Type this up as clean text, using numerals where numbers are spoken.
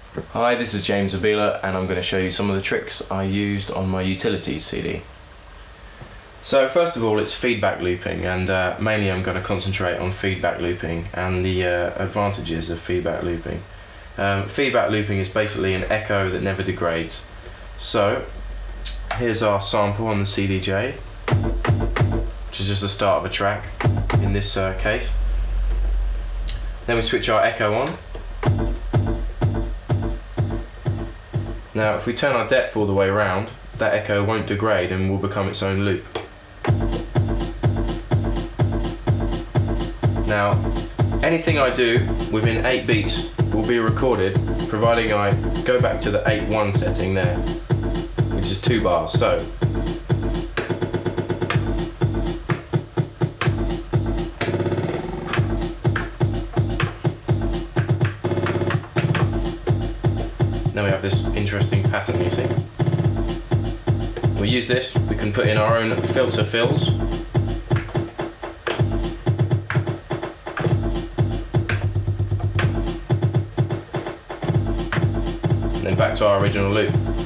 Hi, this is James Zabiela and I'm going to show you some of the tricks I used on my utilities CD. So first of all, it's feedback looping, and mainly I'm going to concentrate on feedback looping and the advantages of feedback looping. Feedback looping is basically an echo that never degrades. So here's our sample on the CDJ, which is just the start of a track in this case. Then we switch our echo on. Now if we turn our depth all the way around, that echo won't degrade and will become its own loop. Now anything I do within 8 beats will be recorded, providing I go back to the 8-1 setting there, which is 2 bars. So now we have this interesting pattern, you see. We use this, we can put in our own filter fills. And then back to our original loop.